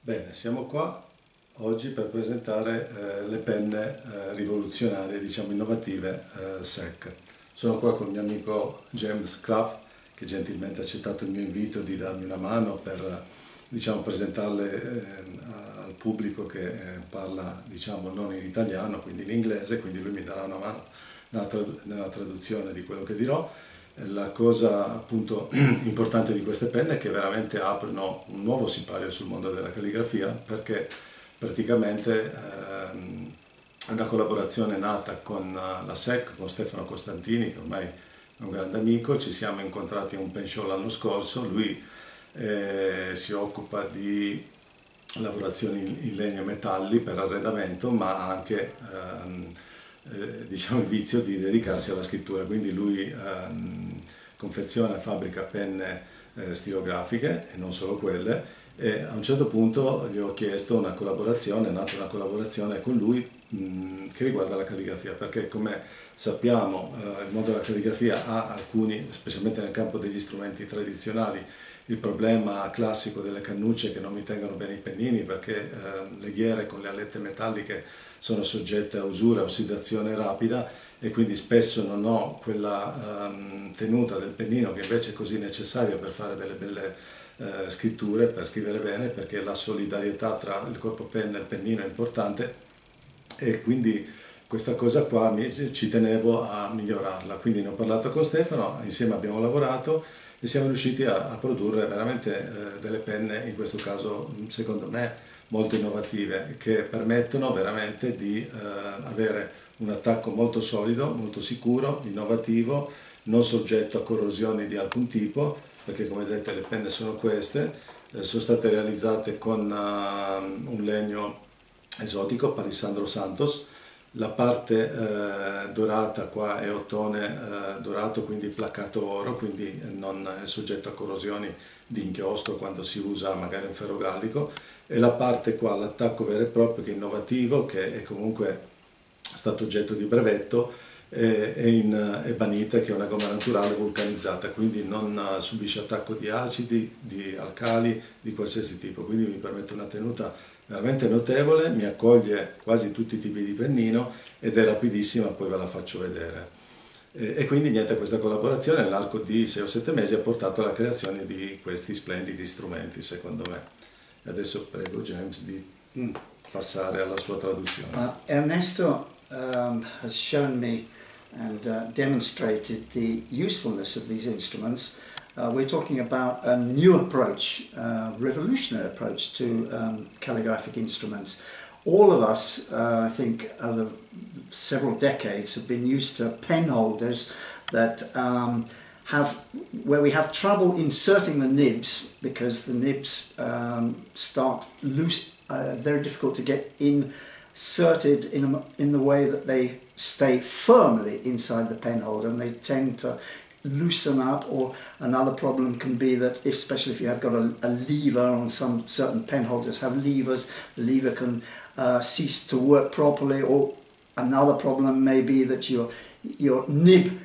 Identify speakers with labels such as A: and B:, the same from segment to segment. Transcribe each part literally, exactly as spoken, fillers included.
A: Bene, siamo qua oggi per presentare eh, le penne eh, rivoluzionarie, diciamo innovative eh, S E C. Sono qua con il mio amico James Clough, che gentilmente ha accettato il mio invito di darmi una mano per, diciamo, presentarle eh, al pubblico che eh, parla, diciamo, non in italiano, quindi in inglese, quindi lui mi darà una mano nella, trad- nella traduzione di quello che dirò. La cosa appunto importante di queste penne è che veramente aprono un nuovo sipario sul mondo della calligrafia, perché praticamente ehm, è una collaborazione nata con la S E C, con Stefano Costantini, che ormai è un grande amico. Ci siamo incontrati in un pen show l'anno scorso. Lui eh, si occupa di lavorazioni in, in legno e metalli per arredamento, ma ha anche ehm, eh, diciamo il vizio di dedicarsi alla scrittura, quindi lui ehm, confeziona e fabbrica penne eh, stilografiche e non solo quelle, e a un certo punto gli ho chiesto una collaborazione, è nata una collaborazione con lui mh, che riguarda la calligrafia, perché come sappiamo eh, il mondo della calligrafia ha alcuni, specialmente nel campo degli strumenti tradizionali, il problema classico delle cannucce che non mi tengono bene i pennini, perché eh, le ghiere con le alette metalliche sono soggette a usura, a ossidazione rapida, e quindi spesso non ho quella um, tenuta del pennino che invece è così necessaria per fare delle belle uh, scritture, per scrivere bene, perché la solidarietà tra il corpo penna e il pennino è importante, e quindi questa cosa qua mi, ci tenevo a migliorarla. Quindi ne ho parlato con Stefano, insieme abbiamo lavorato e siamo riusciti a, a produrre veramente eh, delle penne, in questo caso secondo me molto innovative, che permettono veramente di eh, avere un attacco molto solido, molto sicuro, innovativo, non soggetto a corrosioni di alcun tipo, perché come vedete le penne sono queste, eh, sono state realizzate con uh, un legno esotico, Palisandro Santos. La parte eh, dorata qua è ottone eh, dorato, quindi placcato oro, quindi non è soggetto a corrosioni di inchiostro quando si usa magari un ferrogallico, e la parte qua, l'attacco vero e proprio, che è innovativo, che è comunque stato oggetto di brevetto, è, è in ebanite, che è una gomma naturale vulcanizzata, quindi non subisce attacco di acidi, di alcali, di qualsiasi tipo, quindi mi permette una tenuta veramente notevole, mi accoglie quasi tutti i tipi di pennino ed è rapidissima, poi ve la faccio vedere. E, e quindi niente, questa collaborazione nell'arco di sei o sette mesi ha portato alla creazione di questi splendidi strumenti, secondo me. E adesso prego James di mm. passare alla sua traduzione.
B: Uh, Ernesto um, has shown me and uh, demonstrated the usefulness of these instruments. Uh, we're talking about a new approach, uh, revolutionary approach to um, calligraphic instruments. All of us, uh, I think, over several decades have been used to pen holders that um, have, where we have trouble inserting the nibs because the nibs um, start loose, uh, very difficult to get inserted in, a, in the way that they stay firmly inside the pen holder, and they tend to loosen up. Or another problem can be that, if, especially if you have got a, a lever on some certain pen holders have levers, the lever can uh, cease to work properly. Or another problem may be that your your nib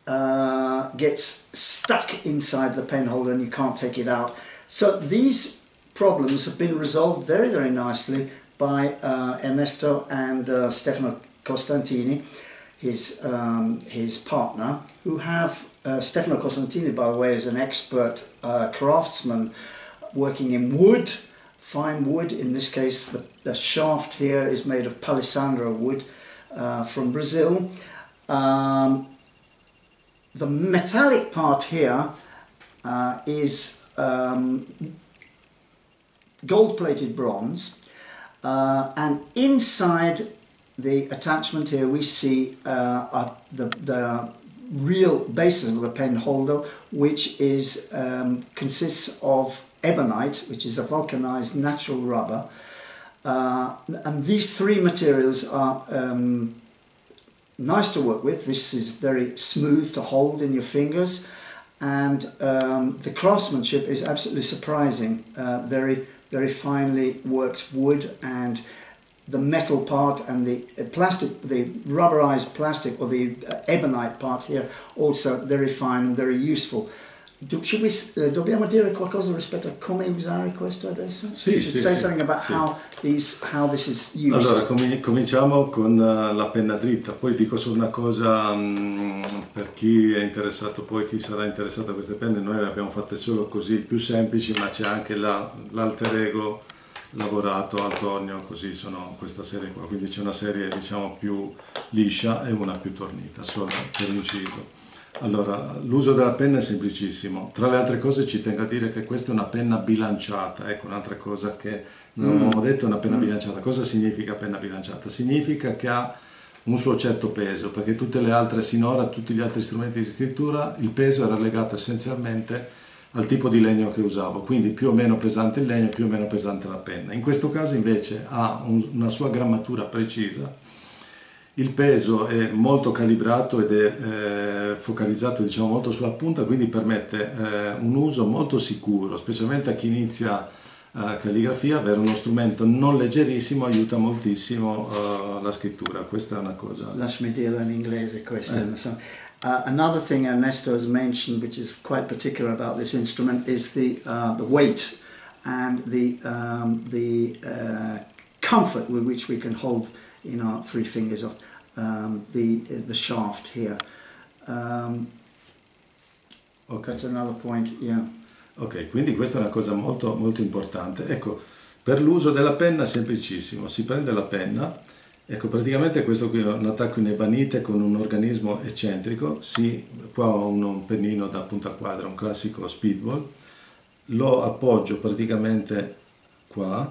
B: uh, gets stuck inside the pen holder and you can't take it out. So these problems have been resolved very very nicely by uh, Ernesto and uh, Stefano Costantini, his um, his partner, who have uh, Stefano Costantini, by the way, is an expert uh, craftsman working in wood, fine wood. In this case, the, the shaft here is made of Palisandro wood uh, from Brazil. Um, the metallic part here uh, is um, gold-plated bronze, uh, and inside the attachment here we see uh, uh, the, the real basis of the pen holder, which is um, consists of ebonite, which is a vulcanized natural rubber, uh, and these three materials are um, nice to work with. This is very smooth to hold in your fingers, and um, the craftsmanship is absolutely surprising. Uh, very very finely worked wood, and the metal part and the plastic, the rubberized plastic, or the ebonite part here, also very fine and very useful. Do, should we, uh, dobbiamo dire qualcosa rispetto a come usare questo adesso?
A: Sì,
B: you should
A: sì,
B: say
A: sì,
B: something about
A: sì.
B: how, these, how this is used.
A: Allora, comi- cominciamo con uh, la penna dritta, poi dico solo una cosa mh, per chi è interessato, poi chi sarà interessato a queste penne, noi le abbiamo fatte solo così, più semplici, ma c'è anche la, l'alter ego lavorato al tornio, così sono questa serie qua, quindi c'è una serie diciamo più liscia e una più tornita, solo per inciso. Allora, l'uso della penna è semplicissimo. Tra le altre cose ci tengo a dire che questa è una penna bilanciata. Ecco, un'altra cosa che non avevamo detto è una penna bilanciata. Cosa significa penna bilanciata? Significa che ha un suo certo peso, perché tutte le altre sinora, tutti gli altri strumenti di scrittura, il peso era legato essenzialmente al tipo di legno che usavo, quindi più o meno pesante il legno, più o meno pesante la penna. In questo caso invece ha un, una sua grammatura precisa. Il peso è molto calibrato ed è eh, focalizzato diciamo molto sulla punta, quindi permette eh, un uso molto sicuro, specialmente a chi inizia eh, calligrafia. Avere uno strumento non leggerissimo aiuta moltissimo eh, la scrittura, questa è una cosa.
B: Lasciami dirlo in inglese questo.
A: Eh.
B: So, uh, another thing Ernesto has mentioned, which is quite particular about this instrument, is the uh, the weight and the um, the uh, comfort with which we can hold in our three fingers of um, the the shaft here. Um,
A: Okay.
B: That's another point, yeah.
A: Ok, quindi questa è una cosa molto, molto importante. Ecco, per l'uso della penna è semplicissimo, si prende la penna, ecco praticamente questo qui è un attacco in ebanite con un organismo eccentrico, si, qua ho un, un pennino da punta quadra, un classico speedball, lo appoggio praticamente qua,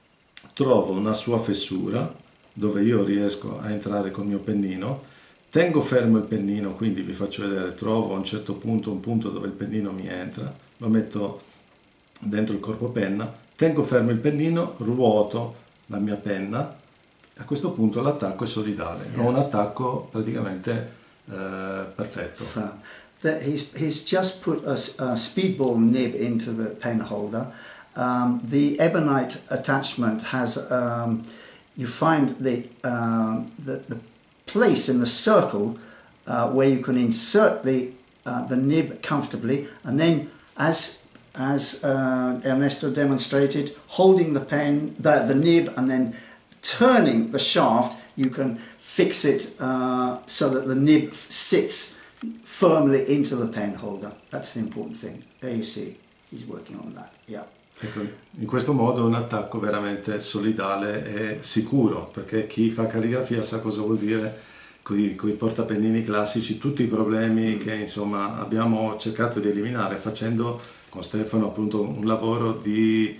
A: trovo una sua fessura dove io riesco a entrare col mio pennino, tengo fermo il pennino, quindi vi faccio vedere, trovo a un certo punto un punto dove il pennino mi entra, lo metto dentro il corpo penna, tengo fermo il pennino, ruoto la mia penna, a questo punto l'attacco è solidale, ho un attacco praticamente eh, perfetto.
B: That he's, he's just put a, a speedball nib into the pen holder. Um, the ebonite attachment has, um, you find the, uh, the, the place in the circle uh, where you can insert the, uh, the nib comfortably, and then as, as uh, Ernesto demonstrated, holding the pen, the, the nib, and then turning the shaft, you can fix it uh, so that the nib sits firmly into the pen holder. That's the important thing. There you see, he's working on that. Yeah.
A: Ecco, in questo modo è un attacco veramente solidale e sicuro, perché chi fa calligrafia sa cosa vuol dire con i portapennini classici, tutti i problemi che insomma abbiamo cercato di eliminare facendo con Stefano appunto un lavoro di,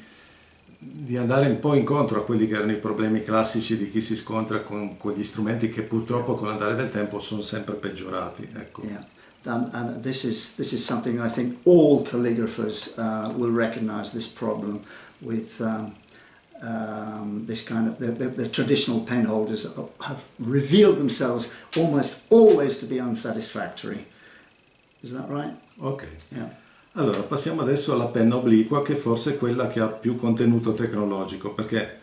A: di andare un po' incontro a quelli che erano i problemi classici di chi si scontra con quegli strumenti che purtroppo con l'andare del tempo sono sempre peggiorati. Ecco.
B: Yeah. And, and this is this is something I think all calligraphers uh, will recognise this problem with um, um, this kind of the, the, the traditional pen holders have revealed themselves almost always to be unsatisfactory. Is that right?
A: Ok.
B: Yeah.
A: Allora passiamo adesso alla penna obliqua, che forse è quella che ha più contenuto tecnologico, perché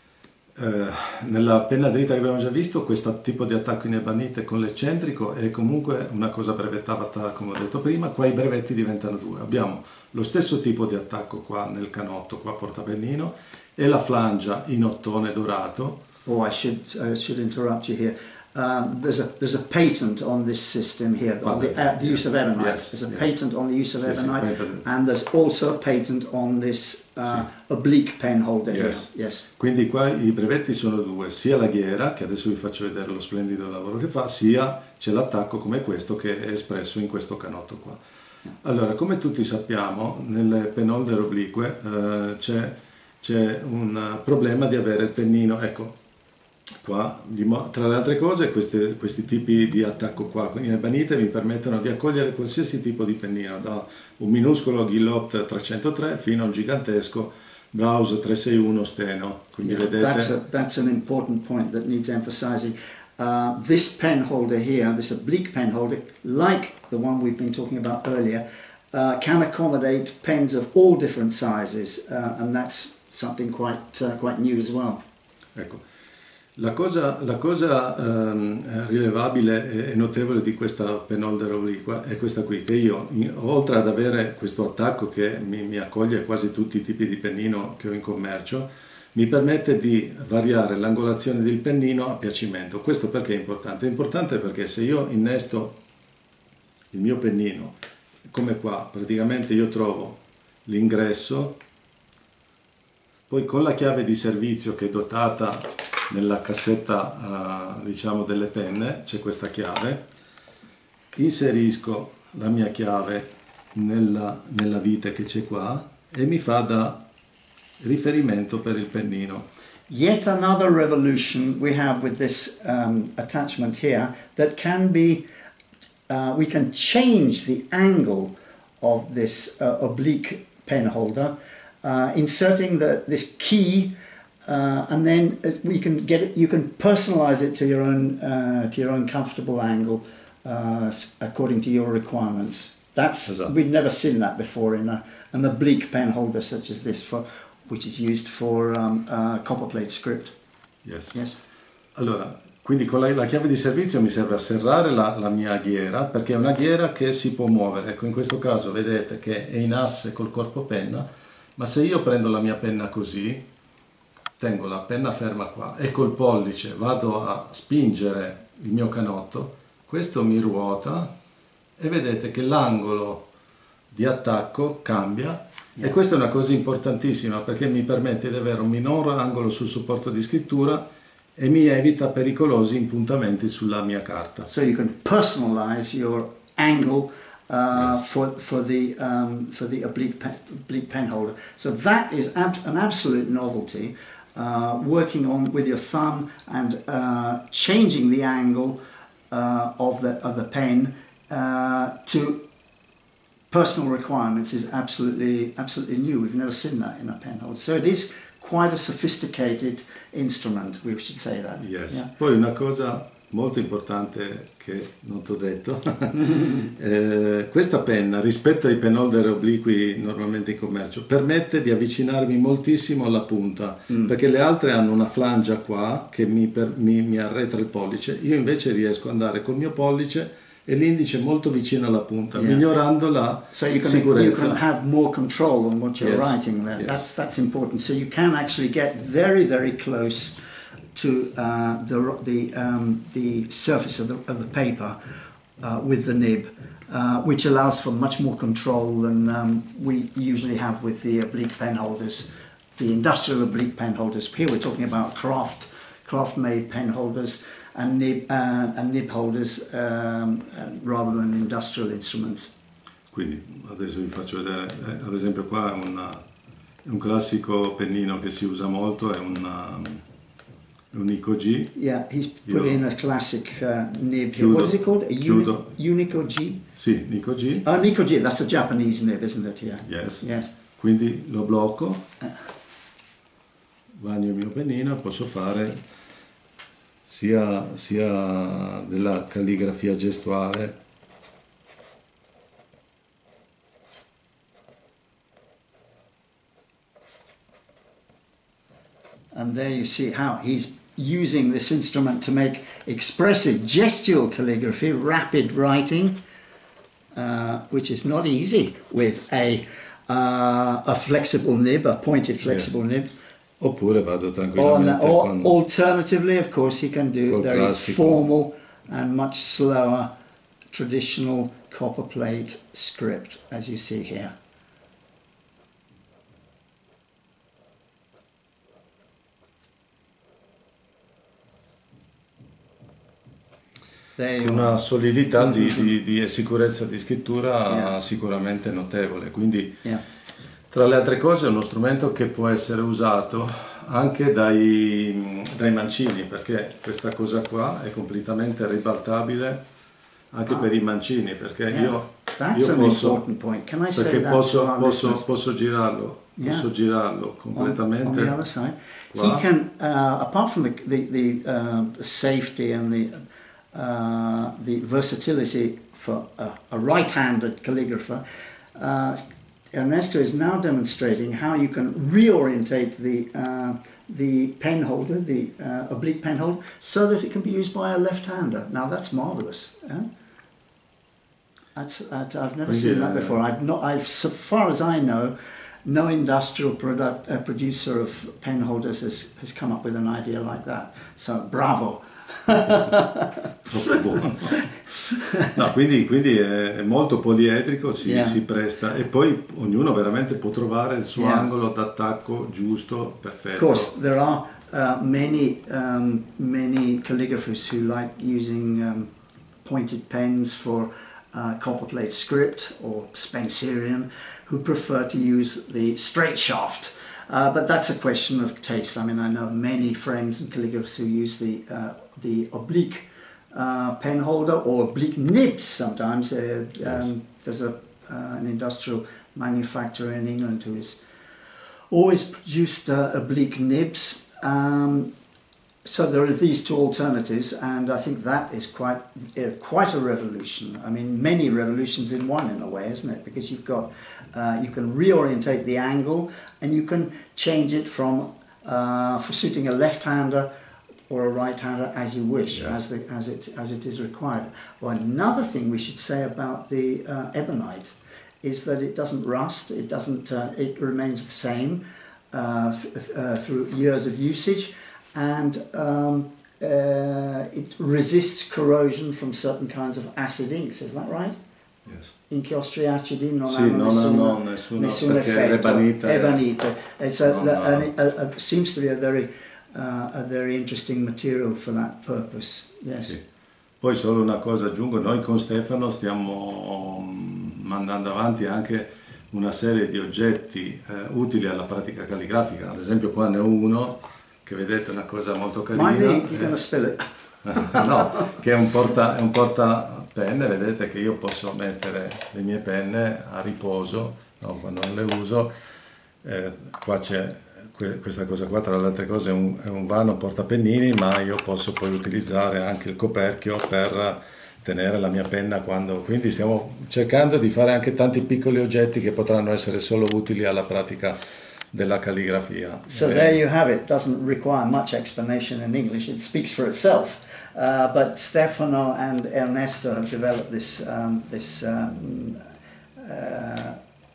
A: Eh, nella penna dritta che abbiamo già visto, questo tipo di attacco in ebanite con l'eccentrico è comunque una cosa brevettata, come ho detto prima. Qua i brevetti diventano due. Abbiamo lo stesso tipo di attacco qua nel canotto, qua portapennino, e la flangia in ottone dorato.
B: Oh, I should, I should interrupt you here. Um, there's a there's a patent on this system here, on the, uh, the
A: yes.
B: use of ebonite.
A: Yes,
B: There's a
A: yes.
B: patent on the use of
A: Sì,
B: ebonite,
A: sì,
B: and there's also a patent on this uh,
A: Sì.
B: oblique pen holder
A: Yes.
B: here. Yes.
A: Quindi qua i brevetti sono due, sia la ghiera, che adesso vi faccio vedere lo splendido lavoro che fa, sia c'è l'attacco come questo che è espresso in questo canotto qua. Allora, come tutti sappiamo, nelle pen holder oblique eh, c'è, c'è un problema di avere il pennino, ecco, qua, tra le altre cose, queste, questi tipi di attacco qua in ebanite mi permettono di accogliere qualsiasi tipo di pennino, da un minuscolo Guillot trecentotré fino a un gigantesco Browse trecentosessantuno Steno. Quindi
B: Yeah,
A: vedete...
B: that's, a, that's an important point that needs emphasizing. Uh, this pen holder here, this oblique pen holder, like the one we've been talking about earlier, uh, can accommodate pens of all different sizes, uh, and that's something quite, uh, quite new as well.
A: Ecco. La cosa, la cosa ehm, rilevabile e notevole di questa penholder obliqua è questa qui, che io, in- oltre ad avere questo attacco che mi, mi accoglie quasi tutti i tipi di pennino che ho in commercio, mi permette di variare l'angolazione del pennino a piacimento. Questo perché è importante? È importante perché se io innesto il mio pennino, come qua, praticamente io trovo l'ingresso, poi con la chiave di servizio che è dotata nella cassetta, eh, diciamo, delle penne, c'è questa chiave, inserisco la mia chiave nella, nella vite che c'è qua e mi fa da riferimento per il pennino.
B: Yet another revolution we have with this um, attachment here that can be, uh, we can change the angle of this uh, oblique pen holder, uh, inserting the, this key, uh, and then we can get it, you can personalize it to your own, uh, to your own comfortable angle, uh, according to your requirements. That's,
A: Esatto.
B: We've never seen that before in a, an oblique pen holder such as this, for which is used for um, uh, copperplate script.
A: Yes.
B: Yes.
A: Allora, quindi con la, la chiave di servizio mi serve a serrare la, la mia ghiera, perché è una ghiera che si può muovere. Ecco, in questo caso vedete che è in asse col corpo penna, ma se io prendo la mia penna così, tengo la penna ferma qua e col pollice vado a spingere il mio canotto, questo mi ruota e vedete che l'angolo di attacco cambia. E questa è una cosa importantissima perché mi permette di avere un minor angolo sul supporto di scrittura e mi evita pericolosi impuntamenti sulla mia carta.
B: So you can personalize your angle uh,
A: Yes.
B: for for the um, for the oblique pen, oblique pen holder. So that is ab an absolute novelty. Uh, working on with your thumb and uh, changing the angle uh, of the of the pen uh, to personal requirements is absolutely absolutely new. We've never seen that in a pen holder. So it is quite a sophisticated instrument, we should say that.
A: Yes.
B: Yeah.
A: Poi una cosa molto importante che non ti ho detto, eh, questa penna rispetto ai pen holder obliqui normalmente in commercio permette di avvicinarmi moltissimo alla punta, mm. perché le altre hanno una flangia qua che mi, per, mi, mi arretra il pollice, io invece riesco ad andare col mio pollice e l'indice molto vicino alla punta, yeah. migliorando la
B: so you can,
A: sicurezza.
B: You can have more control on what you're
A: Yes.
B: writing there.
A: Yes.
B: That's, that's important. So you can actually get very, very close to uh, the, the, um, the surface of the, of the paper uh, with the nib, uh, which allows for much more control than um, we usually have with the oblique pen holders, the industrial oblique pen holders. Here we're talking about craft, craft-made pen holders and nib, uh, and nib holders um, uh, rather than industrial instruments.
A: Quindi adesso vi faccio vedere, eh, ad esempio qua è, una, è un classico pennino che si usa molto, è un, è un Nico G.
B: Yeah, he's put
A: Io
B: in a classic uh, nib here.
A: chiudo,
B: What is it called? A
A: chiudo.
B: Uni- Unico G?
A: Sì, Nico G.
B: Oh, Nico G, that's a Japanese nib, isn't it? Yeah.
A: Yes.
B: Yes.
A: Quindi lo blocco, bagno il mio pennino e posso fare sia, sia della calligrafia gestuale
B: And there you see how he's using this instrument to make expressive gestual calligraphy, rapid writing, uh, which is not easy with a, uh, a flexible nib, a pointed flexible
A: Yeah. oppure vado
B: Or,
A: tranquillamente
B: or
A: con...
B: alternatively, of course, he can do
A: Col
B: very
A: classico.
B: formal and much slower traditional copperplate script, as you see here. There you
A: una
B: are.
A: solidità di, di, di e sicurezza di scrittura
B: Yeah.
A: sicuramente notevole. Quindi,
B: Yeah.
A: tra le altre cose, è uno strumento che può essere usato anche dai, dai mancini, perché questa cosa qua è completamente ribaltabile anche
B: Ah.
A: per i mancini, perché
B: Yeah.
A: io,
B: That's
A: io
B: an
A: posso,
B: important point. Can I say
A: perché
B: that
A: posso,
B: to our
A: posso,
B: listeners?
A: posso girarlo,
B: Yeah.
A: posso girarlo
B: on,
A: completamente.
B: on the other side.
A: Qua.
B: He can, uh, apart from the the, the uh, safety and the uh, the versatility for a, a right-handed calligrapher, uh, Ernesto is now demonstrating how you can reorientate the uh, the pen holder, the uh, oblique pen holder, so that it can be used by a left-hander. Now that's marvelous. Eh? That's, that, I've never
A: Quindi,
B: seen that before. I've not, I've, so far as I know, no industrial product, uh, producer of pen holders has, has come up with an idea like that. So bravo.
A: Troppo buono. No, quindi, quindi è molto poliedrico, si,
B: Yeah.
A: si presta, e poi ognuno veramente può trovare il suo
B: Yeah.
A: angolo d'attacco giusto, perfetto.
B: Of course, there are uh, many um, many calligraphers who like using um, pointed pens for uh, copperplate script or Spencerian, who prefer to use the straight shaft. Uh, but that's a question of taste. I mean, I know many friends and calligraphers who use the uh, the oblique uh, pen holder or oblique nibs sometimes. Uh, um,
A: Yes.
B: There's a uh, an industrial manufacturer in England who is always produced uh, oblique nibs. Um, so there are these two alternatives, and I think that is quite uh, quite a revolution. I mean, many revolutions in one, in a way, isn't it? Because you've got uh, you can reorientate the angle, and you can change it from uh, for suiting a left-hander or a right-hander as you wish,
A: Yes.
B: as the, as it as it is required. Well, another thing we should say about the uh, ebonite is that it doesn't rust. It doesn't. Uh, it remains the same uh, th uh, through years of usage, and um, uh, it resists corrosion from certain kinds of acid inks. Is that right?
A: Yes.
B: Inchiostri acidi non
A: Sì,
B: hanno
A: non
B: nessuno,
A: hanno nessuno,
B: nessun
A: perché
B: effetto.
A: l'ebanite-
B: Ebonite. It's a,
A: Non
B: a,
A: ha-
B: a, a, seems to be a very uh, a very interesting material for that purpose. Yes.
A: Sì. Poi solo una cosa aggiungo, noi con Stefano stiamo mm, mandando avanti anche una serie di oggetti eh, utili alla pratica calligrafica. Ad esempio qua ne ho uno che vedete è una cosa molto carina.
B: Mind me, you're
A: eh,
B: going to spill it.
A: no, che è un porta, è un portapenne, vedete che io posso mettere le mie penne a riposo, no, quando non le uso. Eh, qua c'è que- questa cosa qua, tra le altre cose è un, è un vano portapennini, ma io posso poi utilizzare anche il coperchio per tenere la mia penna quando... Quindi stiamo cercando di fare anche tanti piccoli oggetti che potranno essere solo utili alla pratica della calligrafia.
B: So
A: Eh,
B: there you have it. Doesn't require much explanation in English. It speaks for itself. Uh, but Stefano and Ernesto have developed this um, this um, uh,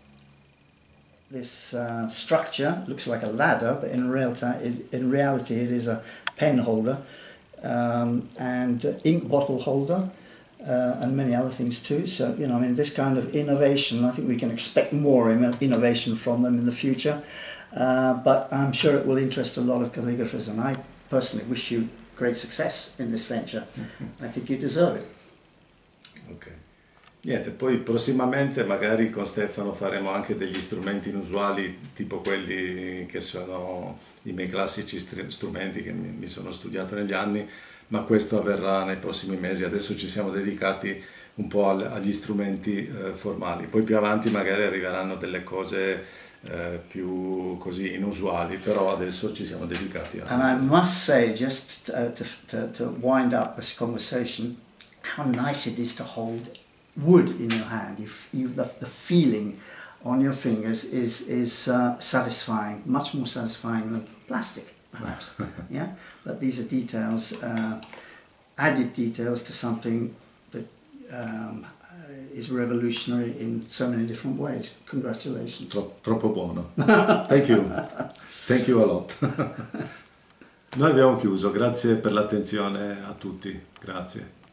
B: this uh, structure. Looks like a ladder, but in reality, it, in reality, it is a pen holder um, and ink bottle holder. Uh, and many other things too. So, you know, I mean, this kind of innovation, I think we can expect more in- innovation from them in the future. Uh, but I'm sure it will interest a lot of calligraphers, and I personally wish you great success in this venture. I think you deserve it.
A: Ok. Niente, poi prossimamente magari con Stefano faremo anche degli strumenti inusuali, tipo quelli che sono i miei classici str- strumenti che mi, mi sono studiato negli anni, ma questo avverrà nei prossimi mesi. Adesso ci siamo dedicati un po' al- agli strumenti eh, formali, poi più avanti magari arriveranno delle cose eh, più così inusuali, però adesso ci siamo dedicati a...
B: And I must say, just uh, to, to, to wind up this conversation, how nice it is to hold wood in your hand. You, f- you, the, the feeling on your fingers is, is uh, satisfying, much more satisfying than plastic, perhaps. Yeah, but these are details, uh, added details to something that um, uh, is revolutionary in so many different ways. Congratulations.
A: Tro- troppo buono. Thank you. Thank you a lot. Noi abbiamo chiuso, grazie per l'attenzione a tutti, grazie.